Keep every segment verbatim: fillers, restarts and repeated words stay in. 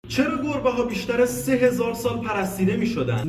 چرا گربه ها بیشتر از سه هزار سال پرستیده می شدن؟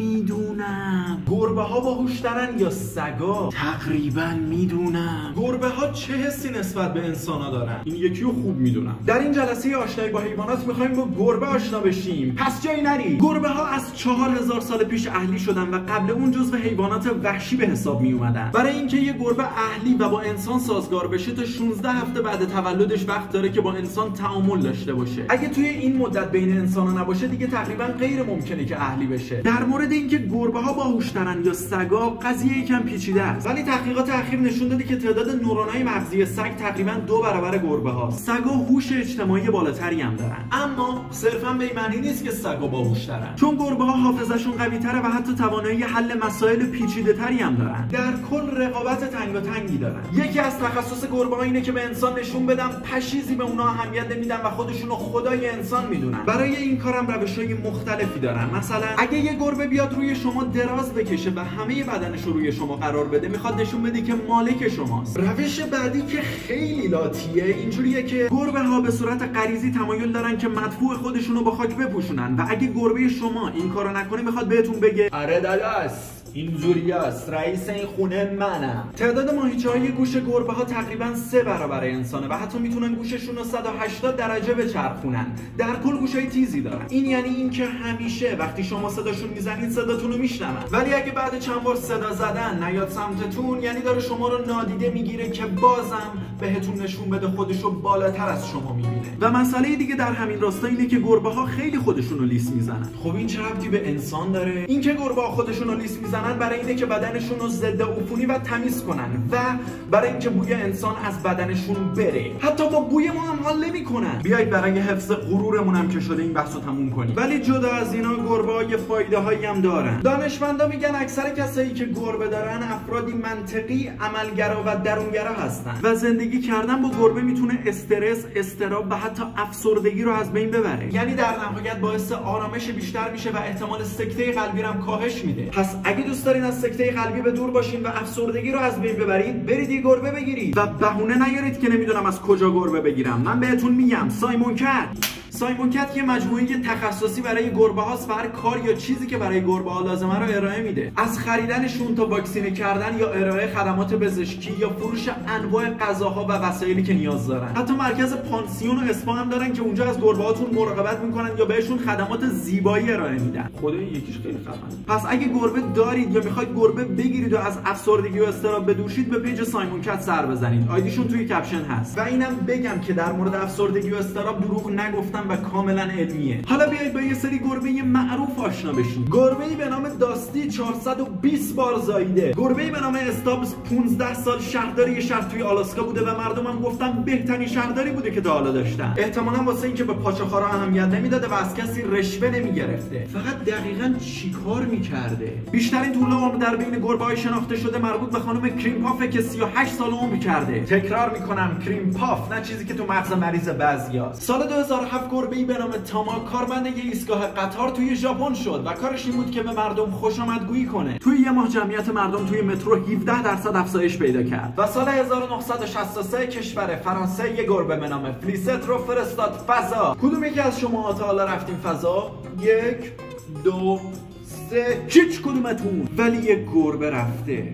نمیدونم. گربه ها باهوش‌ترن یا سگا؟ تقریبا میدونم. گربه ها چه حسی نسبت به انسان ها دارن؟ این یکی رو خوب میدونم. در این جلسه آشنایی با حیوانات میخوایم با گربه آشنا بشیم. پس جایی نری. گربه ها از چهار هزار سال پیش اهلی شدن و قبل اون جزو حیوانات وحشی به حساب می اومدن. برای اینکه یه گربه اهلی و با انسان سازگار بشه تا شانزده هفته بعد تولدش وقت داره که با انسان تعامل داشته باشه. اگه توی این مدت بین انسان نباشه دیگه تقریبا غیر ممکنه که اهلی بشه. در مورد اینکه گربه ها باهوش‌ترن یا سگا قضیه یکم پیچیده است، ولی تحقیقات اخیر نشون داده که تعداد نورون‌های مغزی سگ تقریبا دو برابر گربه هاست. سگا هوش اجتماعی بالاتری هم دارن، اما صرفا به این معنی نیست که سگا باهوش‌ترن، چون گربه ها حافظه‌شون قوی‌تره و حتی توانایی حل مسائل پیچیده‌تری هم دارن. در کل رقابت تنگ و تنگی دارن. یکی از تخصص گربه ها اینه که به انسان نشون بدن پشیزی به اونها اهمیت نمیدن و خودشون رو خدای انسان میدونن. برای این کارم روش‌های مختلفی دارن. مثلا اگه یه گربه بیاد روی شما دراز بکشه و همه بدنش رو روی شما قرار بده، میخواد نشون بده که مالک شماست. روش بعدی که خیلی لاتیه اینجوریه که گربه ها به صورت غریزی تمایل دارن که مدفوع خودشون رو با خاک بپوشونن و اگه گربه شما این کارو نکنه میخواد بهتون بگه آره داداش اینجوری است، رئیس این خونه منم. تعداد ماهیچه‌های گوش گربه ها تقریبا سه برابر انسانه و حتی میتونن گوششون رو صد و هشتاد درجه بچرخونن. در کل گوشای تیزی دارن. این یعنی اینکه همیشه وقتی شما صداشون میزنید صداتون رو میشنون، ولی اگه بعد چند بار صدا زدن نیاد سمتتون، یعنی داره شما رو نادیده میگیره که بازم بهتون نشون بده خودشو بالاتر از شما میبینه. و مسئله دیگه در همین راستا اینه که گربه ها خیلی خودشون رو لیس میزنن. خب این چه ربطی به انسان داره؟ اینکه گربه ها خودشون رو لیس میزنن برای اینه که بدنشون رو ضد عفونی و تمیز کنن و برای اینکه بوی انسان از بدنشون بره. حتی با بوی ما هم حال نمیکنن. بیایید برای حفظ غرورمون هم که شده این بحثو تموم کنیم. ولی جدا از اینا گربه‌ها یه فایده‌هایی هم دارن. دانشمندا میگن اکثر کسایی که گربه دارن افرادی منطقی، عملگرا و درونگرا هستن و زندگی کردن با گربه میتونه استرس، اضطراب و حتی افسردگی رو از بین ببره. یعنی در نهایت باعث آرامش بیشتر میشه و احتمال سکته قلبی رو هم کاهش میده. پس اگه دوست دارین از سکته قلبی به دور باشین و افسردگی رو از بین ببرید، برید یه گربه بگیرید و بهونه نیارید که نمیدونم از کجا گربه بگیرم. من بهتون میگم سایمون کت. سایمون کت یه مجموعه تخصصی برای گربه هاست و هر کار یا چیزی که برای گربه ها لازمه رو ارائه میده، از خریدنشون تا واکسینه کردن یا ارائه خدمات پزشکی یا فروش انواع غذاها و وسایلی که نیاز دارن. حتی مرکز پانسیون و اسپا هم دارن که اونجا از گربه هاتون مراقبت میکنن یا بهشون خدمات زیبایی ارائه میدن. خدای یکیش خیلی خفنه. پس اگه گربه دارید یا میخواید گربه بگیرید و از افسردگی و اضطراب بدوشید، به پیج سایمون کت سر بزنید. آیدیشون توی کپشن هست. و اینم بگم که در مورد افسردگی و اضطراب دروغ نگفتم و کاملا علمیه. حالا بیایید با یه سری گربه معروف آشنا بشیم. گربه‌ای به نام داستی چهارصد و بیست بار زاییده. گربه‌ای به نام استابز پانزده سال شهرداری یه شهر توی آلاسکا بوده و مردمم گفتن بهترین شهرداری بوده که تا حالا داشتن. احتمالاً واسه اینکه به پاچه‌خوارا اهمیت نمیداده و از کسی رشوه نمیگرفته. فقط دقیقاً چیکار میکرده؟ بیشترین طول عمر در بین گربه‌های شناخته شده مربوط به خانم کریم پافه که سی و هشت سال عمر کرده. تکرار میکنم کریم پاف، نه چیزی که تو مغز مریض بعضیاست. سال دو هزار و هفت گربه‌ای به نام تاما کارمند یه ایستگاه قطار توی ژاپن شد و کارش این بود که به مردم خوشامدگویی کنه. توی یه ماه جمعیت مردم توی مترو هفده درصد افزایش پیدا کرد. و سال هزار و نهصد و شصت و سه کشور فرانسه یه گربه به نام فلیست رو فرستاد فضا. کدوم یکی از شما تا حالا رفتین فضا؟ یک، دو، سه. هیچ کدومتون. ولی یه گربه رفته.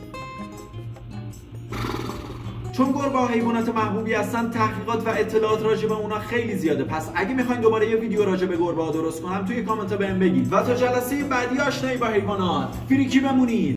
چون گربه ها حیوانات محبوبی هستن، تحقیقات و اطلاعات راجع به اونا خیلی زیاده. پس اگه میخواین دوباره یه ویدیو راجع به گربه ها درست کنم، توی کامنت بهم بگید. و تا جلسه بعدی آشنایی با حیوانات فریکی بمونید.